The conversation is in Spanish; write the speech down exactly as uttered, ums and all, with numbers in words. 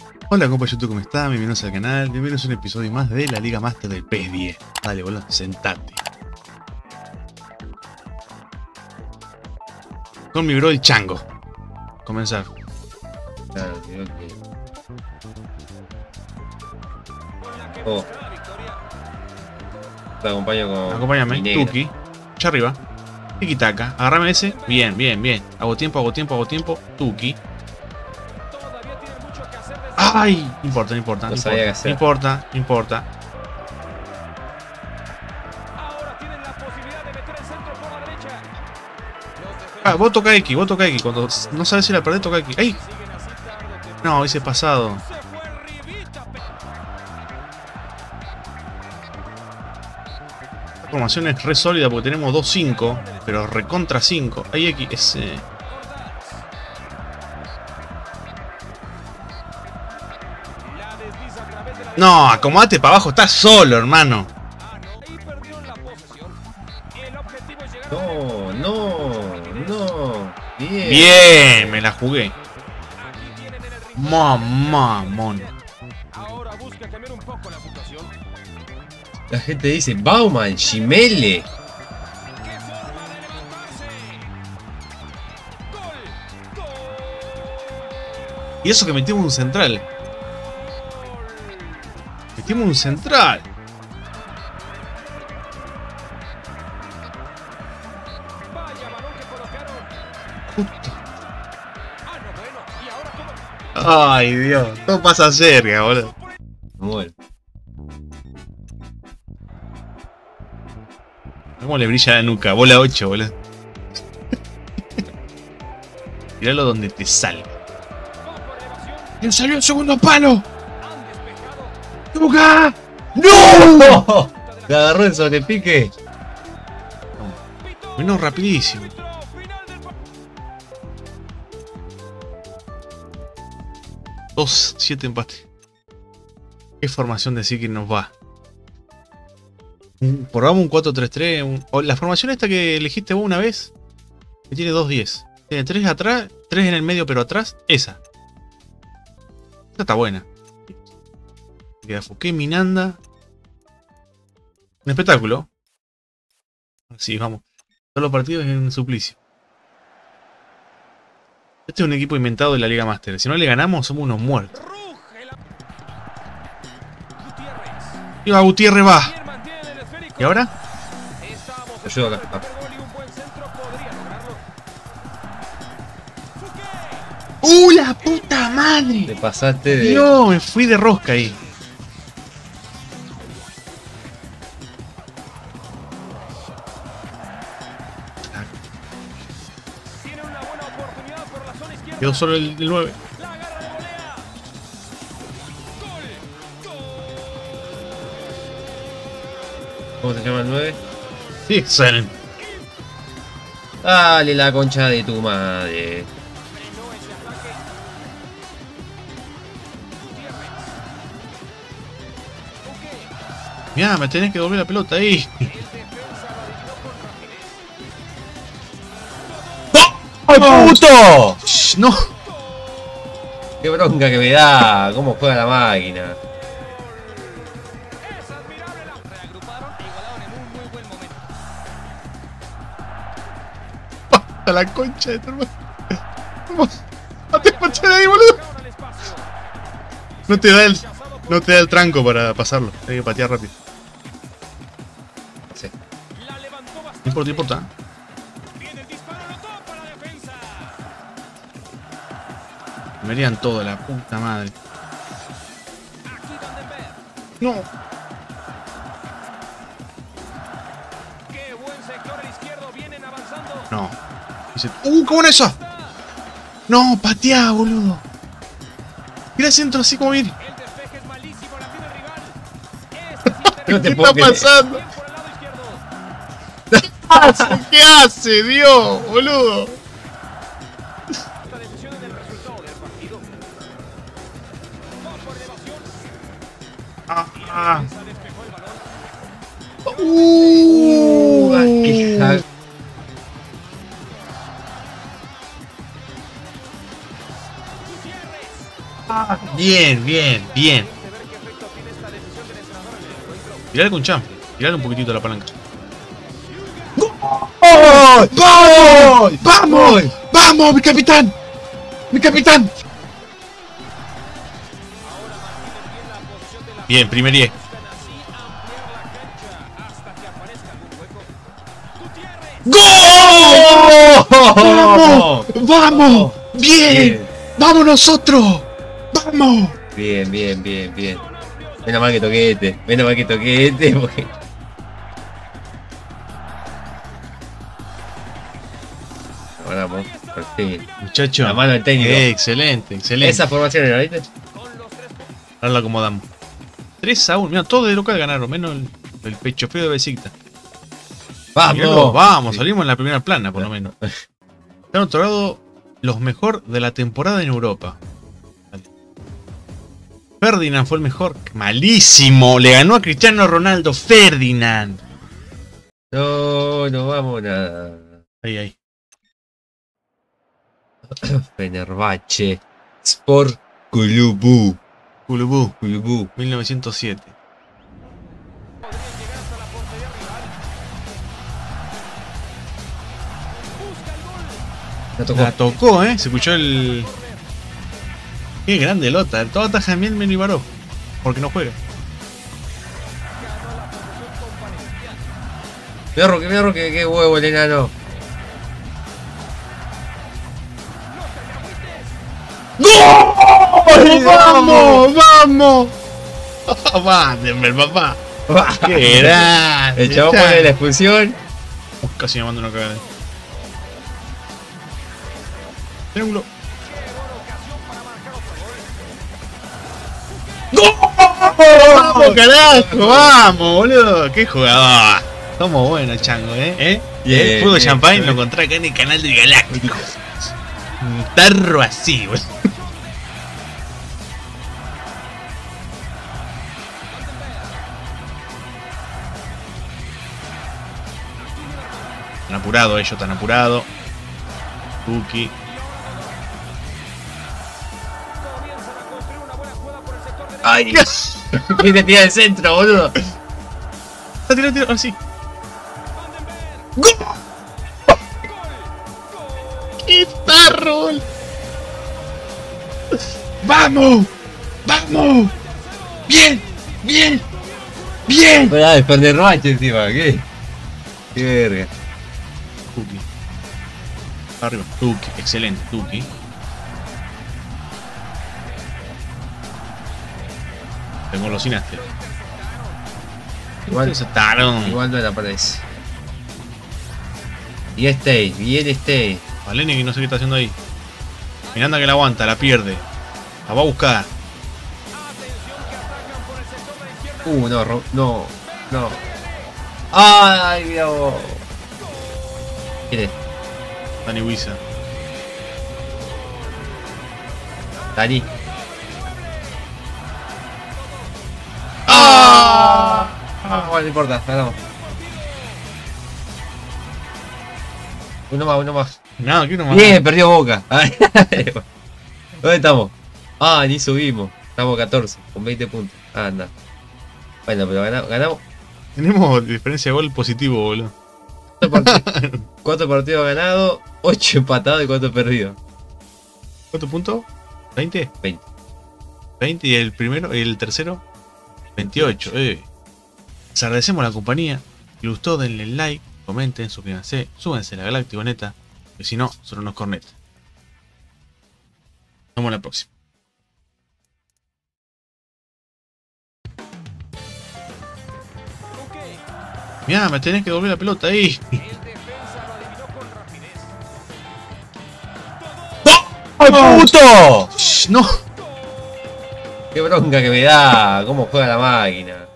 Hola compa YouTube, ¿cómo están? Bienvenidos al canal, bienvenidos a un episodio más de la Liga Master del P E S diez. Dale, boludo, sentate. Con mi bro el Chango. Comenzar. Claro, creo que... Oh. Te acompaño con... Acompáñame, mi negra. Tuki. Allá arriba. Tiki taka. Agarrame ese. Bien, bien, bien. Hago tiempo, hago tiempo, hago tiempo. Tuki. Ay, no importa, no importa. No No sabía qué importa, hacer. no importa, no importa. Ah, vos toca X, vos toca X. Cuando no sabes si la perdés, toca X. ¡Ay! No, hice pasado. La formación es re sólida porque tenemos dos cinco, pero recontra cinco. Hay X, es... eh, No, acomodate para abajo, estás solo, hermano. No, no, no. Bien. Bien, me la jugué. Mamá, mono. La gente dice, Bauman, Shimele. Y eso que metimos un central. Metimos un central. Justo. Ay, Dios. Todo pasa cerca, boludo. Bueno, ¿Cómo le brilla la nuca? Bola ocho, boludo. Tiralo donde te salga. ¡Le salió el segundo palo! ¡Nuca! ¡No! ¿te agarró el sobrepique? Vino rapidísimo. dos siete empate. ¿Qué formación decir que nos va? Un- Probamos un cuatro tres tres. Un... o la formación esta que elegiste vos una vez, que tiene dos diez. Tiene tres atrás, tres en el medio pero atrás. Esa. Esta está buena. Queda Fouquet, Minanda. Un espectáculo. Así, vamos. Todos los partidos en suplicio. Este es un equipo inventado de la Liga Master. Si no le ganamos, somos unos muertos. Y va, Gutiérrez va. ¿Y ahora? Te ayudo acá. Ah, ¡Uh, la puta madre! te pasaste de... Dios, me fui de rosca ahí. Quedó solo el, el nueve. ¿Cómo se llama el nueve? Sí, salen. Dale la concha de tu madre. Mirá, me tenés que devolver la pelota ahí. ¡Ay, puto! Shh, no. ¡Qué bronca que me da! ¿Cómo juega la máquina? A la concha de tu hermano. Vamos. Mate, mate de ahí, boludo. No te da el. No te da el tranco para pasarlo. Hay que patear rápido. Sí. No importa, no importa. Me harían todo, la puta madre. No. No. Dice, ¡uh, qué buena esa! No, pateá, boludo. Tira centro así como ir. No te ¿Qué puedo está creer. pasando? ¿Qué hace? ¿Qué hace, Dios, boludo? Ah, ah. Uh, Uh, qué ja- Bien, bien, bien. Tirale con champ. Tirale un poquitito la palanca. ¡Oh! ¡Vamos! ¡Vamos! ¡Vamos, mi capitán! ¡Mi capitán! Bien, primer diez. ¡Gol! ¡Vamos! ¡Vamos! ¡Bien! Bien. ¡Vamos nosotros! ¡Vamos! Bien, bien, bien, bien. Menos mal que toqué este. Menos mal que toqué este porque... Ganamos. Por fin. Muchacho. La mano del técnico. Eh, excelente, excelente. Esa formación era, ¿viste? Ahora la acomodamos. tres a uno. Mira, todos de local ganaron, menos el, el pecho frío de Besiktas. Míralo, ¡Vamos! vamos, Sí. salimos en la primera plana, por lo menos. Han otorgado los mejor de la temporada en Europa. Vale. Ferdinand fue el mejor. Malísimo. Le ganó a Cristiano Ronaldo. Ferdinand. No, no vamos nada. Ahí, ahí. Fenerbahce. Sport Kulübü. Kulübü. Kulübü. mil novecientos siete. La tocó. La tocó, ¿eh? Se escuchó el... Qué grande Lota. Todo ataja Mielmen y Baró. Porque no juega. Mira Roque, mira Roque, qué huevo el enano. ¡Gol! ¡Vamos! ¡Vamos! ¡Mándenme, papá! ¡Qué grande! El chabón pone la expulsión. Uf, casi me mando una cagada. Triángulo. ¡Gol! ¡Vamos, carajo! ¡Vamos, boludo! ¡Qué jugador! Somos buenos, chango, ¿eh? ¿Eh? Bien, ¿Eh? Fútbol bien, Champagne bien. lo encontré acá en el canal del Galáctico. Un tarro así, boludo. Tan apurado ellos, tan apurado. Tuki. Ay, ¿quién te tira del centro, boludo? Tira, tira, tira, ahora sí. ¡Qué tarro! bol- ¡Vamos! ¡Vamos! ¡Bien! ¡Bien! ¡Bien! Esperá, el Fenerbahce encima, ¿qué? Qué verga. Tuki. Arriba. Tuki. Excelente. Tuki. Te engolosinaste. Igual, Se taron. igual no la aparece. Y este, bien este. Valeni que no sé qué está haciendo ahí. Miranda que la aguanta, la pierde. La va a buscar. Uh, no, ro- no, no. Ay, Dios. ¿Quién es? Dani Huiza. Dani. ¡Ah! Ah, bueno, no importa, ganamos. Uno más, uno más. No, aquí nomás. Bien, perdió Boca. ¿Dónde estamos? Ah, ni subimos. Estamos catorce, con veinte puntos. Ah, anda. Bueno, pero ganamos. ganamos. Tenemos diferencia de gol positivo, boludo. Cuatro partidos, cuatro partidos ganados, ocho empatados y cuatro perdidos. ¿Cuántos puntos? ¿veinte? veinte. veinte y el primero y el tercero veintiocho. Eh. Les agradecemos la compañía. Si les gustó, denle like, comenten, suscríbanse, súbanse a la Galáctico Neta, que si no, son unos cornetas. Nos vemos la próxima. Mirá, me tenés que devolver la pelota ahí. ¡Ay, puto! Shh, no. ¡Qué bronca que me da! ¿Cómo juega la máquina?